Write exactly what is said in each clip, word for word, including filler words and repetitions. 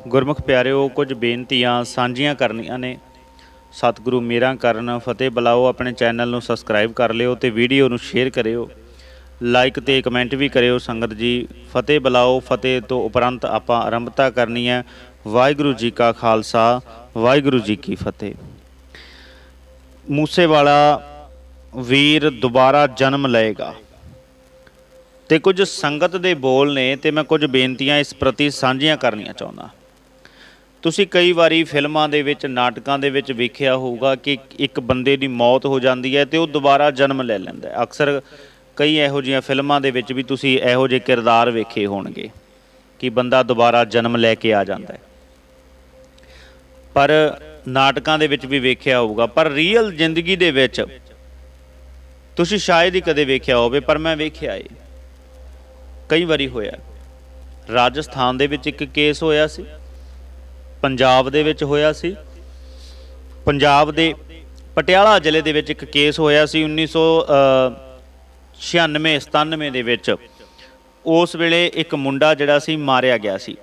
गुरमुख प्यारिओ कुछ बेनतियां साझियां करनियां ने। सतगुरु मेरा करन फतेह बुलाओ। अपने चैनल नूं सबसक्राइब कर लिओ ते वीडियो नूं शेयर करिओ, लाइक ते कमेंट भी करिओ। संगत जी फतेह बुलाओ। फतेह तो उपरंत आपां आरंभता करनी है। वाहिगुरू जी का खालसा, वाहिगुरू जी की फतेह। मूसेवाला वीर दोबारा जन्म लएगा ते कुछ संगत दे बोल ने ते मैं कुछ बेनतियां इस प्रति साझियां करनियां चाहुंदा। तुसीं कई वारी फिल्मां दे विच नाटकां दे विच वेखिआ होऊगा कि एक बंदे दी मौत हो जाती है तो वह दोबारा जन्म ले लैंदा है। अक्सर कई इहो जिहियां फिल्मां दे विच भी तुसीं इहो जिहे किरदार वेखे होणगे कि बंदा दोबारा जन्म लैके आ जाता है, पर नाटकां दे विच भी वेखिआ होऊगा। पर रीयल जिंदगी दे विच तुसीं शायद ही कदे वेखिआ होवे, पर मैं वेखिआ है, कई वारी होया। राजस्थान दे विच एक केस होया सी, पंजाब दे विच होया सी। पंजाब दे पटियाला जिले दे विच एक केस होया सी उन्नीस सौ छियानवे सतानवे दे विच। उस वेले एक मुंडा जिहड़ा सी मारिया गया सी।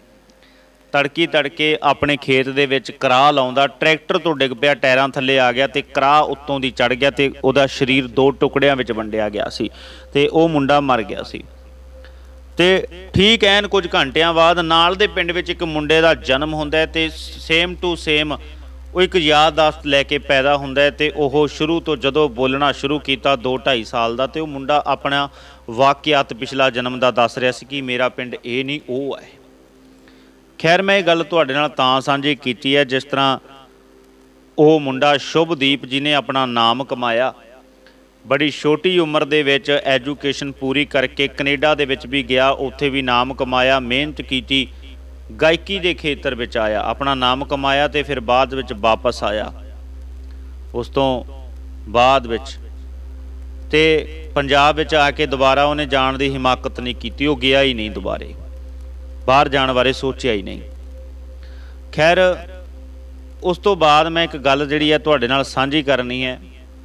तड़की तड़के अपने खेत दे विच कराह लाउंदा ट्रैक्टर तो डिग पिया, टायरां थल्ले आ गया ते कराह उत्तों दी चढ़ गया ते उहदा शरीर दो टुकड़ियां विच वंडिया गया सी ते ओह मुंडा मर गया सी। ते ठीक ऐन कुछ घंटिਆਂ बाद नाल दे पिंड विच एक मुंडे दा जन्म हुंदा है ते सेम टू सेम वो एक याददाश्त लैके पैदा हुंदा है ते ओह शुरू तो जदों बोलना शुरू कीता दो ढाई साल दा ते वो मुंडा अपना वाकियात पिछला जन्म दा दस रहा सी कि मेरा पिंड ये नहीं वो है। खैर मैं ये गल तुहाडे नाल तां सांझी कीती है जिस तरह वो मुंडा शुभदीप जी ने अपना नाम कमाया। बड़ी छोटी उम्र दे विच एजुकेशन पूरी करके कनेडा दे विच भी गया, उत्थे भी नाम कमाया, मेहनत कीती, गायकी दे खेतर विच आया, अपना नाम कमाया ते फिर बाद विच वापस आया। उस तो बाद विच ते पंजाब विच आके दोबारा उन्हें जाण दी हिमाकत नहीं कीती, वो गया ही नहीं, दोबारे बाहर जाण बारे सोचिया ही नहीं। खैर उस तो बाद मैं एक गल जिहड़ी है तुहाडे नाल सांझी करनी है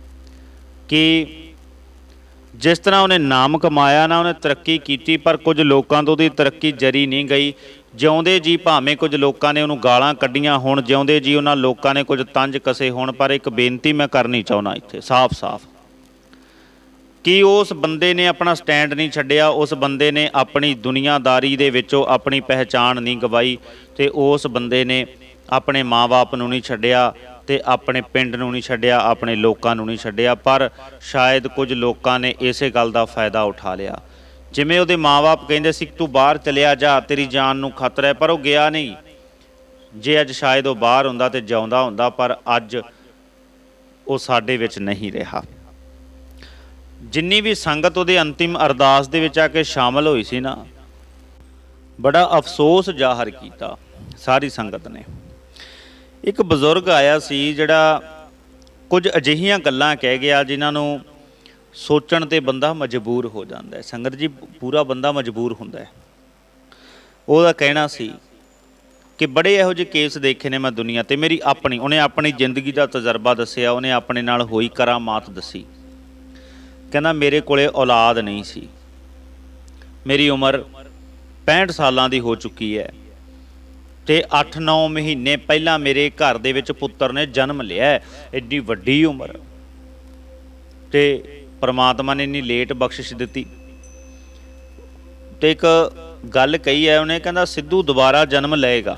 कि जिस तरह उन्हें नाम कमाया ना, उन्हें तरक्की की, पर कुछ लोगों तो तरक्की जरी नहीं गई। जिउंदे जी भावें कुछ लोगों ने उन्होंने गालां कड्डियां होण, जिउंदे जी उन्होंने लोगों ने कुछ तंज कसे होण, पर एक बेनती मैं करनी चाहुंदा इत्थे साफ साफ कि उस बंदे ने अपना स्टैंड नहीं छड्डिया, उस बंदे ने अपनी दुनियादारी दे विचों अपनी पहचान नहीं गवाई, ते उस बंदे ने अपने माँ बाप नूं नहीं छड्डिया ते अपने पिंड नूं नहीं छड्डिया, अपने लोकां नूं नहीं छड्डिया। पर शायद कुछ लोगों ने इसे गल का फायदा उठा लिया। जिवें उहदे माँ बाप कहिंदे सी तू बाहर चलिया जा, तेरी जान नूं खतरा है, पर वो गया नहीं। जे अज शायद वो बाहर हुंदा ते जिउंदा हुंदा, पर अज वो साडे विच नहीं रहा। जिन्नी भी संगत उहदे अंतिम अरदास दे विच आके शामिल होई सी ना, बड़ा अफसोस जाहिर कीता सारी संगत ने। एक बजुर्ग आया सी जिहड़ा कुछ अजिहियां गल्लां कह गया जिन्हां नूं सोचण ते बंदा मजबूर हो जाता है। संगत जी पूरा बंदा मजबूर हुंदा है। उहदा कहना सी कि बड़े इहो जिहे केस देखे ने मैं दुनिया ते, मेरी अपनी उन्हें अपनी जिंदगी का तजर्बा दस्सिया, उन्हें अपने नाल होई करामात दसी। कहना मेरे कोले औलाद नहीं सी, मेरी उम्र पैंठ सालां दी हो चुकी है ते अठ नौ महीने पहला मेरे घर दे विच पुत्तर ने जन्म लिया। एड्डी वड्डी उम्र ते परमात्मा ने इन्नी लेट बख्शिश दिती। ते एक गल कही है उन्हें, कहंदा सिद्धू दोबारा जन्म लएगा।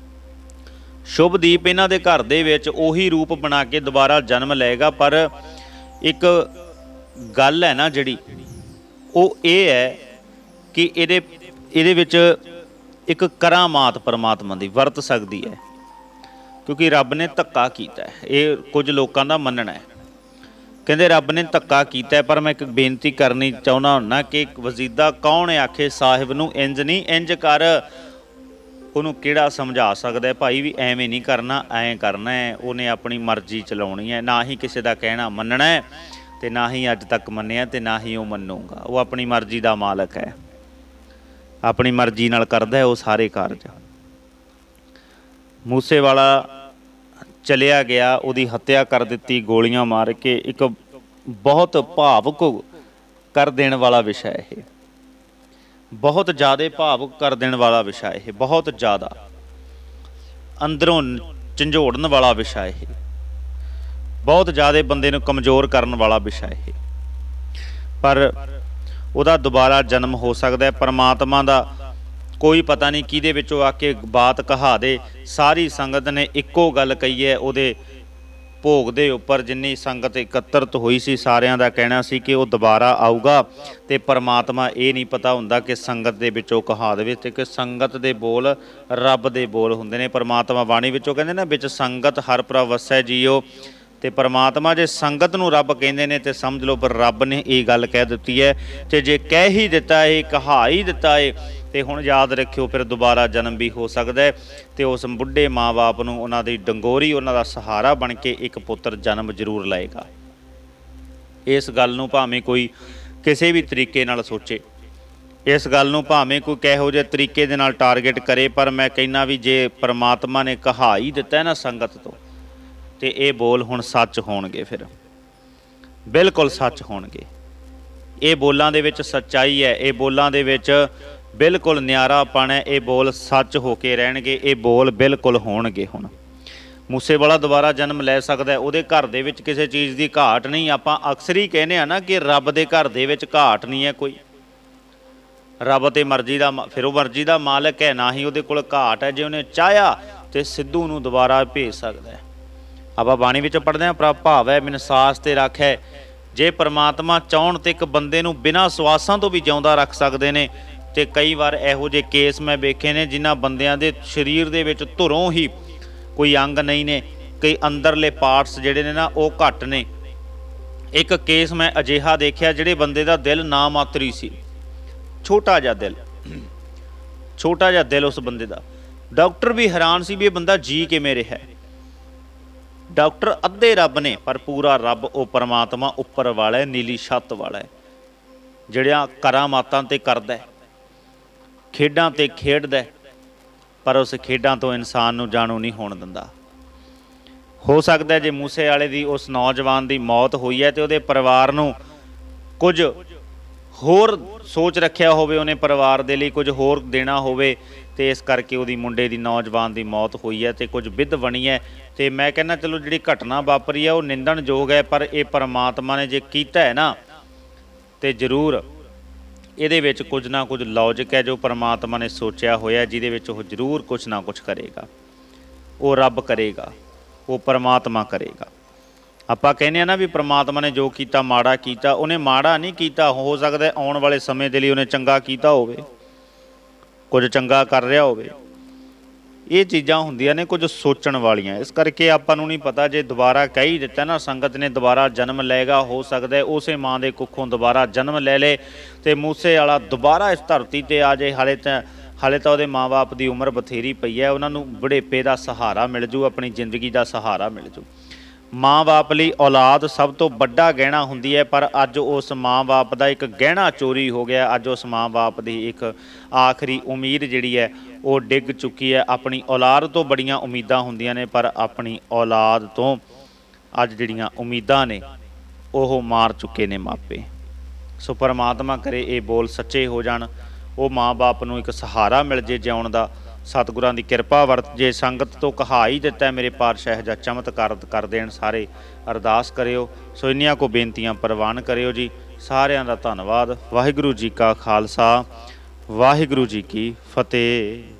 शुभदीप इन्हां दे घर दे विच उही रूप बना के दोबारा जन्म लएगा, पर एक गल है ना जिहड़ी वो ये है कि इहदे इहदे विच एक करामात परमात्मा की वरत सकती है, क्योंकि रब ने धक्का कीता है। ये कुछ लोगों का मनना है, कहते रब ने धक्का कीता है। पर मैं एक बेनती करनी चाहुंदा हुन्ना कि वजीदा कौन आखे साहिब नूं इंज नहीं इंज कर, उन्होंने किहड़ा समझा सकता है भाई भी एवें नहीं करना, ऐ करना है। उन्हें अपनी मर्जी चलाउणी है, ना ही किसी का कहना मनना है ते ना ही अज तक मन्निया ते ना ही वो मन्नूगा। वो अपनी मर्जी का मालक है, अपनी मर्जी नाल करदा है वो सारे कारज। मूसेवाला चलिया गया, उहदी हत्या कर दी गोलियां मार के। एक बहुत भावुक कर देने वाला विषय है, बहुत ज़्यादा भावुक कर देने वाला विषय है, बहुत ज़्यादा। ਅੰਦਰੋਂ ਝੰਜੋੜਨ ਵਾਲਾ ਵਿਸ਼ਾ ਇਹ, ਬਹੁਤ ਜ਼ਿਆਦਾ ਬੰਦੇ ਨੂੰ ਕਮਜ਼ੋਰ ਕਰਨ ਵਾਲਾ ਵਿਸ਼ਾ ਇਹ। ਪਰ ਉਹਦਾ ਦੁਬਾਰਾ ਜਨਮ ਹੋ ਸਕਦਾ ਹੈ। ਪਰਮਾਤਮਾ ਦਾ ਕੋਈ ਪਤਾ ਨਹੀਂ ਕਿਹਦੇ ਵਿੱਚੋਂ ਆ ਕੇ ਬਾਤ ਕਹਾ ਦੇ। ਸਾਰੀ ਸੰਗਤ ਨੇ ਇੱਕੋ ਗੱਲ ਕਹੀ ਹੈ ਉਹਦੇ ਭੋਗ ਦੇ ਉੱਪਰ। ਜਿੰਨੀ ਸੰਗਤ ਇਕੱਤਰਤ ਹੋਈ ਸੀ ਸਾਰਿਆਂ ਦਾ ਕਹਿਣਾ ਸੀ ਕਿ ਉਹ ਦੁਬਾਰਾ ਆਊਗਾ। ਤੇ ਪਰਮਾਤਮਾ ਇਹ ਨਹੀਂ ਪਤਾ ਹੁੰਦਾ ਕਿ ਸੰਗਤ ਦੇ ਵਿੱਚੋਂ ਕਹਾ ਦੇਵੇ, ਤੇ ਕਿ ਸੰਗਤ ਦੇ ਬੋਲ ਰੱਬ ਦੇ ਬੋਲ ਹੁੰਦੇ ਨੇ। ਪਰਮਾਤਮਾ ਬਾਣੀ ਵਿੱਚੋਂ ਕਹਿੰਦੇ ਨਾ, ਵਿੱਚ ਸੰਗਤ ਹਰ ਪ੍ਰਭ ਵਸੈ ਜੀਓ। ਤੇ ਪਰਮਾਤਮਾ ਜੇ ਸੰਗਤ ਨੂੰ ਰੱਬ ਕਹਿੰਦੇ ਨੇ ਤੇ ਸਮਝ ਲਓ ਪਰ ਰੱਬ ਨੇ ਇਹ ਗੱਲ ਕਹਿ ਦਿੱਤੀ ਹੈ। ਤੇ ਜੇ ਕਹਿ ਹੀ ਦਿੱਤਾ ਹੈ, ਕਹਾ ਹੀ ਦਿੱਤਾ ਹੈ, ਤੇ ਹੁਣ ਯਾਦ ਰੱਖਿਓ ਫਿਰ ਦੁਬਾਰਾ ਜਨਮ ਵੀ ਹੋ ਸਕਦਾ ਹੈ। ਤੇ ਉਸ ਬੁੱਢੇ ਮਾਂ ਬਾਪ ਨੂੰ ਉਹਨਾਂ ਦੀ ਡੰਗੋਰੀ, ਉਹਨਾਂ ਦਾ ਸਹਾਰਾ ਬਣ ਕੇ ਇੱਕ ਪੁੱਤਰ ਜਨਮ ਜ਼ਰੂਰ ਲਏਗਾ। ਇਸ ਗੱਲ ਨੂੰ ਭਾਵੇਂ ਕੋਈ ਕਿਸੇ ਵੀ ਤਰੀਕੇ ਨਾਲ ਸੋਚੇ, ਇਸ ਗੱਲ ਨੂੰ ਭਾਵੇਂ ਕੋਈ ਕਿਹੋ ਜਿਹੇ ਤਰੀਕੇ ਦੇ ਨਾਲ ਟਾਰਗੇਟ ਕਰੇ, ਪਰ ਮੈਂ ਕਹਿੰਦਾ ਵੀ ਜੇ ਪਰਮਾਤਮਾ ਨੇ ਕਹਾ ਹੀ ਦਿੱਤਾ ਨਾ ਸੰਗਤ ਤੋਂ, ਤੇ ਇਹ ਬੋਲ ਹੁਣ ਸੱਚ ਹੋਣਗੇ, ਫਿਰ ਬਿਲਕੁਲ ਸੱਚ ਹੋਣਗੇ। ਇਹ ਬੋਲਾਂ ਦੇ ਵਿੱਚ ਸੱਚਾਈ ਹੈ, ਇਹ ਬੋਲਾਂ ਦੇ ਵਿੱਚ ਬਿਲਕੁਲ ਨਿਆਰਾਪਣ ਹੈ। ਇਹ ਬੋਲ ਸੱਚ ਹੋ ਕੇ ਰਹਿਣਗੇ, ਇਹ ਬੋਲ ਬਿਲਕੁਲ ਹੋਣਗੇ। ਹੁਣ ਮੂਸੇਵਾਲਾ ਦੁਬਾਰਾ ਜਨਮ ਲੈ ਸਕਦਾ, ਉਹਦੇ ਘਰ ਦੇ ਵਿੱਚ ਕਿਸੇ ਚੀਜ਼ ਦੀ ਘਾਟ ਨਹੀਂ। ਆਪਾਂ ਅਕਸਰ ਹੀ ਕਹਿੰਦੇ ਆ ਨਾ ਕਿ ਰੱਬ ਦੇ ਘਰ ਦੇ ਵਿੱਚ ਘਾਟ ਨਹੀਂ ਹੈ ਕੋਈ। ਰੱਬ ਤੇ ਮਰਜ਼ੀ ਦਾ, ਫਿਰ ਉਹ ਮਰਜ਼ੀ ਦਾ ਮਾਲਕ ਹੈ, ਨਾ ਹੀ ਉਹਦੇ ਕੋਲ ਘਾਟ ਹੈ। ਜੇ ਉਹਨੇ ਚਾਹਿਆ ਤੇ ਸਿੱਧੂ ਨੂੰ ਦੁਬਾਰਾ ਭੇਜ ਸਕਦਾ ਹੈ। ਆਪਾਂ ਬਾਣੀ ਵਿੱਚ ਪੜ੍ਹਦੇ ਹਾਂ, ਪ੍ਰਭ ਭਾਵੈ ਬਿਨ ਸਾਸ ਤੇ ਰੱਖੈ। ਜੇ ਪਰਮਾਤਮਾ ਚਾਹੁਣ ਤੇ ਇੱਕ ਬੰਦੇ ਨੂੰ ਬਿਨਾਂ ਸਵਾਸਾਂ ਤੋਂ ਵੀ ਜਿਉਂਦਾ ਰੱਖ ਸਕਦੇ ਨੇ। ਤੇ ਕਈ ਵਾਰ ਇਹੋ ਜਿਹੇ ਕੇਸ ਮੈਂ ਵੇਖੇ ਨੇ ਜਿਨ੍ਹਾਂ ਬੰਦਿਆਂ ਦੇ ਸਰੀਰ ਦੇ ਵਿੱਚ ਧੁਰੋਂ ਹੀ ਕੋਈ ਅੰਗ ਨਹੀਂ ਨੇ, ਕਈ ਅੰਦਰਲੇ ਪਾਰਟਸ ਜਿਹੜੇ ਨੇ ਨਾ ਉਹ ਘੱਟ ਨੇ। ਇੱਕ ਕੇਸ ਮੈਂ ਅਜਿਹਾ ਦੇਖਿਆ ਜਿਹੜੇ ਬੰਦੇ ਦਾ ਦਿਲ ਨਾ ਮਾਤਰੀ ਸੀ, ਛੋਟਾ ਜਿਹਾ ਦਿਲ, ਛੋਟਾ ਜਿਹਾ ਦਿਲ ਉਸ ਬੰਦੇ ਦਾ। ਡਾਕਟਰ ਵੀ ਹੈਰਾਨ ਸੀ ਵੀ ਇਹ ਬੰਦਾ ਜੀ ਕਿਵੇਂ ਰਿਹਾ। ਡਾਕਟਰ ਅੱਧੇ ਰੱਬ ਨੇ ਪਰ ਪੂਰਾ ਰੱਬ ਉਹ ਪਰਮਾਤਮਾ ਉੱਪਰ ਵਾਲਾ ਹੈ, ਨੀਲੀ ਛੱਤ ਵਾਲਾ ਹੈ, ਜਿਹੜਿਆਂ ਕਰਾਮਾਤਾਂ ਤੇ ਕਰਦਾ, ਖੇਡਾਂ ਤੇ ਖੇਡਦਾ, ਪਰ ਉਸ ਖੇਡਾਂ ਤੋਂ ਇਨਸਾਨ ਨੂੰ ਜਾਣੂ ਨਹੀਂ ਹੋਣ ਦਿੰਦਾ। ਹੋ ਸਕਦਾ ਜੇ ਮੂਸੇ ਵਾਲੇ ਦੀ ਉਸ ਨੌਜਵਾਨ ਦੀ ਮੌਤ ਹੋਈ ਹੈ ਤੇ ਉਹਦੇ ਪਰਿਵਾਰ ਨੂੰ ਕੁਝ ਹੋਰ ਸੋਚ ਰੱਖਿਆ ਹੋਵੇ, ਉਹਨੇ ਪਰਿਵਾਰ ਦੇ ਲਈ ਕੁਝ ਹੋਰ ਦੇਣਾ ਹੋਵੇ, ਤੇ ਇਸ ਕਰਕੇ ਉਹਦੀ ਮੁੰਡੇ ਦੀ ਨੌਜਵਾਨ ਦੀ ਮੌਤ ਹੋਈ ਹੈ ਤੇ ਕੁਝ ਵਿਧ ਬਣੀ ਹੈ। ਤੇ ਮੈਂ ਕਹਿੰਦਾ ਚਲੋ ਜਿਹੜੀ ਘਟਨਾ ਵਾਪਰੀ ਹੈ ਉਹ ਨਿੰਦਣਯੋਗ ਹੈ, ਪਰ ਇਹ ਪਰਮਾਤਮਾ ਨੇ ਜੇ ਕੀਤਾ ਹੈ ਨਾ ਤੇ ਜ਼ਰੂਰ ਇਹਦੇ ਵਿੱਚ ਕੁਝ ਨਾ ਕੁਝ ਲੌਜਿਕ ਹੈ ਜੋ ਪਰਮਾਤਮਾ ਨੇ ਸੋਚਿਆ ਹੋਇਆ, ਜਿਹਦੇ ਵਿੱਚ ਉਹ ਜ਼ਰੂਰ ਕੁਛ ਨਾ ਕੁਛ ਕਰੇਗਾ। ਉਹ ਰੱਬ ਕਰੇਗਾ, ਉਹ ਪਰਮਾਤਮਾ ਕਰੇਗਾ। ਆਪਾਂ ਕਹਿੰਦੇ ਆ ਨਾ ਵੀ ਪਰਮਾਤਮਾ ਨੇ ਜੋ ਕੀਤਾ ਮਾੜਾ ਕੀਤਾ, ਉਹਨੇ ਮਾੜਾ ਨਹੀਂ ਕੀਤਾ। ਹੋ ਸਕਦਾ ਆਉਣ ਵਾਲੇ ਸਮੇਂ ਦੇ ਲਈ ਉਹਨੇ ਚੰਗਾ ਕੀਤਾ ਹੋਵੇ, ਕੁਝ ਚੰਗਾ ਕਰ ਰਿਹਾ ਹੋਵੇ। ਇਹ ਚੀਜ਼ਾਂ ਹੁੰਦੀਆਂ ਨੇ ਕੁਝ ਸੋਚਣ ਵਾਲੀਆਂ। ਇਸ ਕਰਕੇ ਆਪਾਂ ਨੂੰ ਨਹੀਂ ਪਤਾ, ਜੇ ਦੁਬਾਰਾ ਕਹਿ ਹੀ ਦਿੱਤਾ ਨਾ ਸੰਗਤ ਨੇ ਦੁਬਾਰਾ ਜਨਮ ਲਏਗਾ, ਹੋ ਸਕਦਾ ਉਸੇ ਮਾਂ ਦੇ ਕੁੱਖੋਂ ਦੁਬਾਰਾ ਜਨਮ ਲੈ ਲੇ ਤੇ ਮੂਸੇ ਵਾਲਾ ਦੁਬਾਰਾ ਇਸ ਧਰਤੀ ਤੇ ਆ ਜਾਏ। ਹਾਲੇ ਤਾਂ ਹਾਲੇ ਤਾਂ ਉਹਦੇ ਮਾਂ ਬਾਪ ਦੀ ਉਮਰ ਬਥੇਰੀ ਪਈ ਹੈ, ਉਹਨਾਂ ਨੂੰ ਬੁਢੇਪੇ ਦਾ ਸਹਾਰਾ ਮਿਲ ਜੂ, ਆਪਣੀ ਜ਼ਿੰਦਗੀ ਦਾ ਸਹਾਰਾ ਮਿਲ ਜੂ। ਮਾਂ ਬਾਪ ਲਈ ਔਲਾਦ ਸਭ ਤੋਂ ਵੱਡਾ ਗਹਿਣਾ ਹੁੰਦੀ ਹੈ, ਪਰ ਅੱਜ ਉਸ ਮਾਂ ਬਾਪ ਦਾ ਇੱਕ ਗਹਿਣਾ ਚੋਰੀ ਹੋ ਗਿਆ। ਅੱਜ ਉਸ ਮਾਂ ਬਾਪ ਦੀ ਇੱਕ ਆਖਰੀ ਉਮੀਦ ਜਿਹੜੀ ਹੈ ਉਹ ਡਿੱਗ ਚੁੱਕੀ ਹੈ। ਆਪਣੀ ਔਲਾਦ ਤੋਂ ਬੜੀਆਂ ਉਮੀਦਾਂ ਹੁੰਦੀਆਂ ਨੇ, ਪਰ ਆਪਣੀ ਔਲਾਦ ਤੋਂ ਅੱਜ ਜਿਹੜੀਆਂ ਉਮੀਦਾਂ ਨੇ ਉਹ ਮਾਰ ਚੁੱਕੇ ਨੇ ਮਾਪੇ। ਸੋ ਪਰਮਾਤਮਾ ਕਰੇ ਇਹ ਬੋਲ ਸੱਚੇ ਹੋ ਜਾਣ, ਉਹ ਮਾਂ ਬਾਪ ਨੂੰ ਇੱਕ ਸਹਾਰਾ ਮਿਲ ਜੇ ਜਿਉਣ ਦਾ। ਸਤਿਗੁਰਾਂ ਦੀ ਕਿਰਪਾ ਵਰਤ ਜੇ। ਸੰਗਤ ਤੋਂ ਕਹਾ ਹੀ ਦਿੱਤਾ ਮੇਰੇ ਪਾਤਸ਼ਾਹ ਜਾਂ ਚਮਤਕਾਰ ਕਰ ਦੇਣ, ਸਾਰੇ ਅਰਦਾਸ ਕਰਿਓ। ਸੋ ਇੰਨੀਆਂ ਕੋ ਬੇਨਤੀਆਂ ਪ੍ਰਵਾਨ ਕਰਿਓ ਜੀ। ਸਾਰਿਆਂ ਦਾ ਧੰਨਵਾਦ। ਵਾਹਿਗੁਰੂ ਜੀ ਕਾ ਖਾਲਸਾ, ਵਾਹਿਗੁਰੂ ਜੀ ਕੀ ਫਤਿਹ।